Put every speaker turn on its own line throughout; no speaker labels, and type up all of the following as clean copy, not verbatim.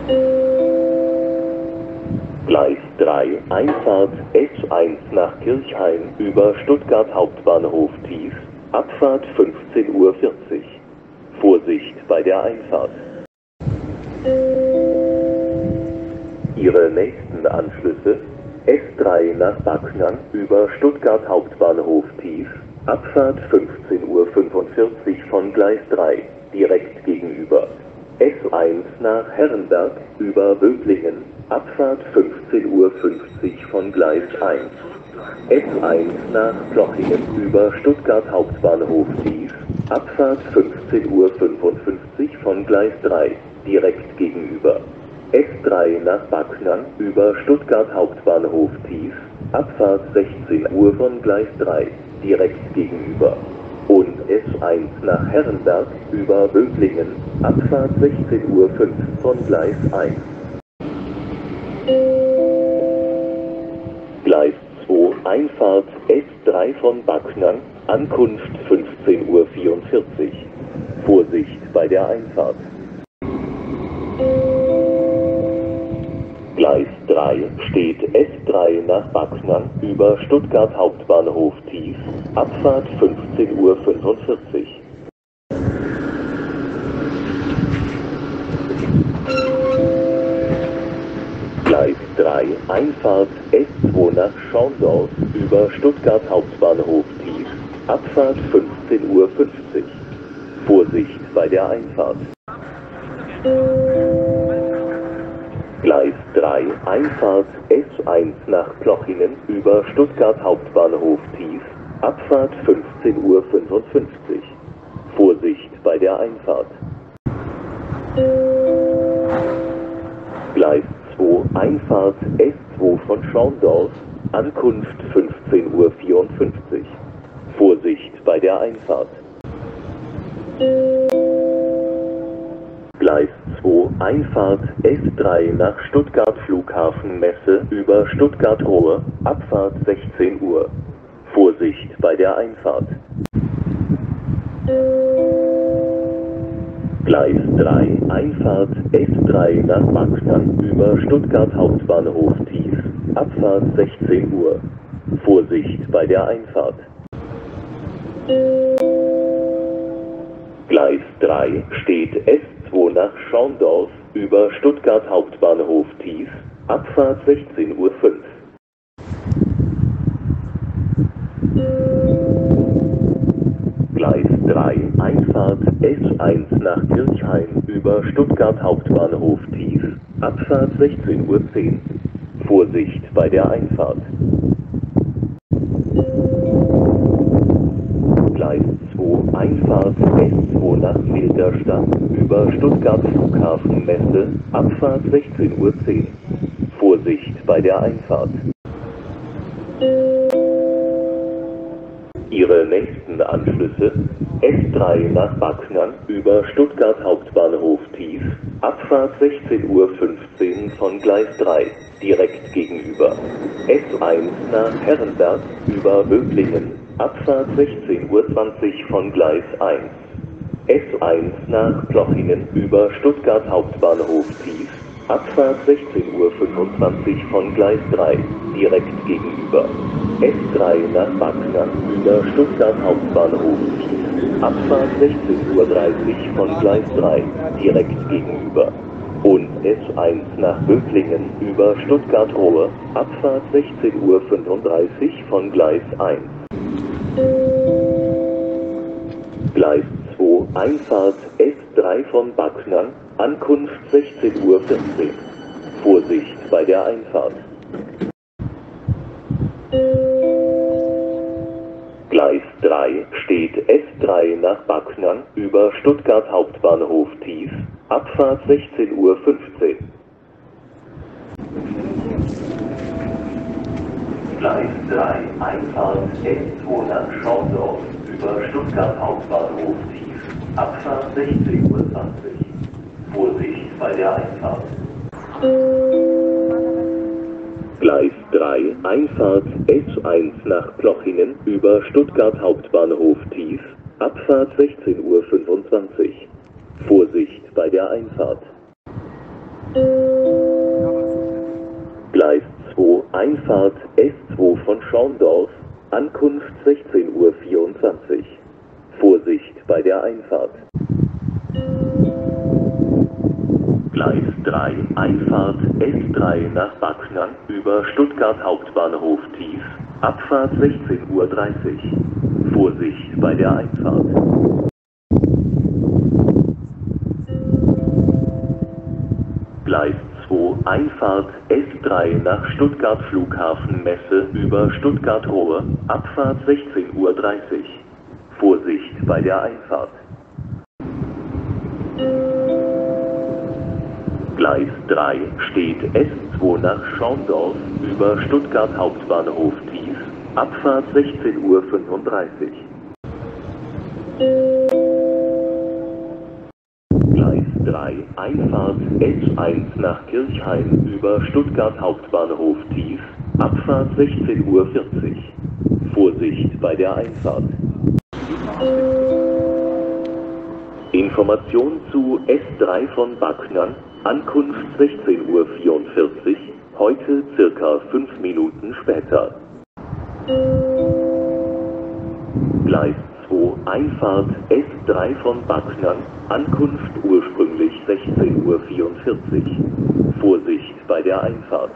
Gleis 3, Einfahrt S1 nach Kirchhain über Stuttgart Hauptbahnhof tief, Abfahrt 15:40 Uhr. Vorsicht bei der Einfahrt. Ihre nächsten Anschlüsse: S3 nach Backnang über Stuttgart Hauptbahnhof tief, Abfahrt 15:45 Uhr von Gleis 3, direkt gegenüber. S1 nach Herrenberg über Böblingen, Abfahrt 15:50 Uhr von Gleis 1. S1 nach Plochingen über Stuttgart Hauptbahnhof tief, Abfahrt 15:55 Uhr von Gleis 3, direkt gegenüber. S3 nach Backnang über Stuttgart Hauptbahnhof tief, Abfahrt 16 Uhr von Gleis 3, direkt gegenüber. Und S1 nach Herrenberg über Böblingen, Abfahrt 16:05 Uhr von Gleis 1. Gleis 2, Einfahrt S3 von Backnang, Ankunft 15:44 Uhr. Vorsicht bei der Einfahrt. Gleis 3 steht S3 nach Backnang über Stuttgart Hauptbahnhof tief, Abfahrt 15:45 Uhr. Gleis 3, Einfahrt S2 nach Schaumdorf über Stuttgart Hauptbahnhof tief, Abfahrt 15:50 Uhr. Vorsicht bei der Einfahrt. Gleis 3, Einfahrt S1 nach Plochingen über Stuttgart Hauptbahnhof tief, Abfahrt 15:55 Uhr. Vorsicht bei der Einfahrt. Gleis 2, Einfahrt S2 von Schaumdorf, Ankunft 15:54 Uhr. Vorsicht bei der Einfahrt. Gleis 2, Einfahrt S3 nach Stuttgart Flughafen Messe über Stuttgart Rohr, Abfahrt 16 Uhr. Vorsicht bei der Einfahrt. Gleis 3, Einfahrt S3 nach Backnang über Stuttgart Hauptbahnhof tief, Abfahrt 16 Uhr. Vorsicht bei der Einfahrt. Gleis 3 steht S2 nach Schaumdorf über Stuttgart Hauptbahnhof tief, Abfahrt 16:05 Uhr. Gleis 3, Einfahrt S1 nach Kirchhain über Stuttgart Hauptbahnhof tief, Abfahrt 16:10 Uhr. Vorsicht bei der Einfahrt. Gleis 2, Einfahrt S2 nach Filderstadt über Stuttgart Flughafen Messe, Abfahrt 16:10 Uhr. Vorsicht bei der Einfahrt. Ihre nächsten Anschlüsse: S3 nach Backnang über Stuttgart Hauptbahnhof tief, Abfahrt 16:15 Uhr von Gleis 3, direkt gegenüber. S1 nach Herrenberg über Böblingen, Abfahrt 16:20 Uhr von Gleis 1. S1 nach Plochingen über Stuttgart Hauptbahnhof tief, Abfahrt 16:25 Uhr von Gleis 3, direkt gegenüber. S3 nach Backnang über Stuttgart Hauptbahnhof tief, Abfahrt 16:30 Uhr von Gleis 3, direkt gegenüber. Und S1 nach Böblingen über Stuttgart Rohr, Abfahrt 16:35 Uhr von Gleis 1. Gleis 2, Einfahrt S3 von Backnang, Ankunft 16:14 Uhr. Vorsicht bei der Einfahrt. Gleis 3 steht S3 nach Backnang über Stuttgart Hauptbahnhof tief, Abfahrt 16:15 Uhr. Gleis 3, Einfahrt S2 nach Schaumdorf über Stuttgart Hauptbahnhof tief, Abfahrt 16:20 Uhr. Vorsicht bei der Einfahrt. Gleis 3, Einfahrt S1 nach Plochingen über Stuttgart Hauptbahnhof tief, Abfahrt 16:25 Uhr. Vorsicht bei der Einfahrt. Gleis 2, Einfahrt S2 von Schaumdorf, Ankunft 16:24 Uhr. Vorsicht bei der Einfahrt. Gleis 3, Einfahrt S3 nach Backnang über Stuttgart Hauptbahnhof tief, Abfahrt 16:30 Uhr. Vorsicht bei der Einfahrt. Gleis 2, Einfahrt S3 nach Stuttgart Flughafen Messe über Stuttgart-Rohr, Abfahrt 16:30 Uhr. Vorsicht bei der Einfahrt. Gleis 3 steht S2 nach Schaumdorf über Stuttgart Hauptbahnhof tief, Abfahrt 16:35 Uhr. Gleis 3, Einfahrt S1 nach Kirchheim über Stuttgart Hauptbahnhof tief, Abfahrt 16:40 Uhr. Vorsicht bei der Einfahrt. Information zu S3 von Backnang, Ankunft 16:44 Uhr, heute circa 5 Minuten später. Gleis 2, Einfahrt S3 von Backnang, Ankunft ursprünglich 16:44 Uhr. Vorsicht bei der Einfahrt.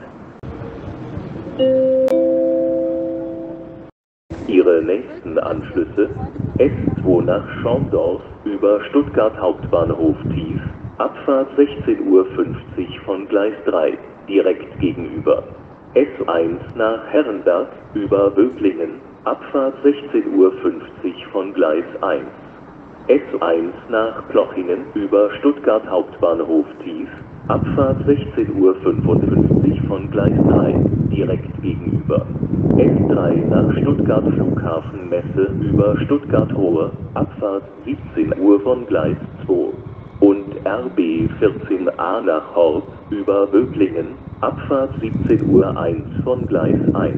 Ihre nächsten Anschlüsse: S2 nach Schaumdorf über Stuttgart Hauptbahnhof tief, Abfahrt 16:50 Uhr von Gleis 3, direkt gegenüber. S1 nach Herrenberg über Böblingen, Abfahrt 16:50 Uhr von Gleis 1. S1 nach Plochingen über Stuttgart Hauptbahnhof tief, Abfahrt 16:55 Uhr von Gleis 3, direkt gegenüber. S3 nach Stuttgart Flughafen Messe über Stuttgart-Rohr, Abfahrt 17 Uhr von Gleis 2. Und RB 14a nach Horb über Böblingen, Abfahrt 17:01 Uhr von Gleis 1.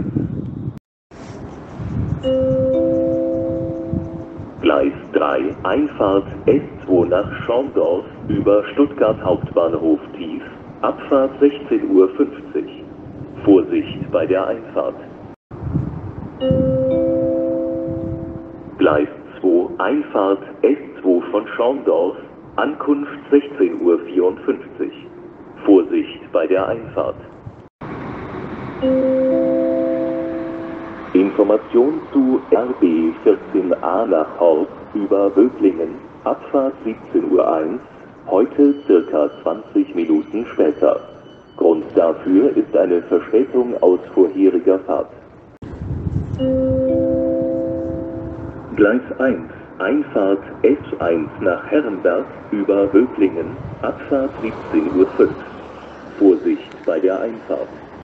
Gleis 3, Einfahrt S2 nach Schaumdorf über Stuttgart Hauptbahnhof tief, Abfahrt 16:50 Uhr. Vorsicht bei der Einfahrt. Gleis 2, Einfahrt S2 von Schaumdorf, Ankunft 16:54 Uhr. Vorsicht bei der Einfahrt. Information zu RB 14a nach Horb über Böblingen, Abfahrt 17:01 Uhr, heute circa 20 Minuten später. Grund dafür ist eine Verspätung aus vorheriger Fahrt. Gleis 1, Einfahrt S1 nach Herrenberg über Böblingen, Abfahrt 17:05 Uhr. Vorsicht bei der Einfahrt.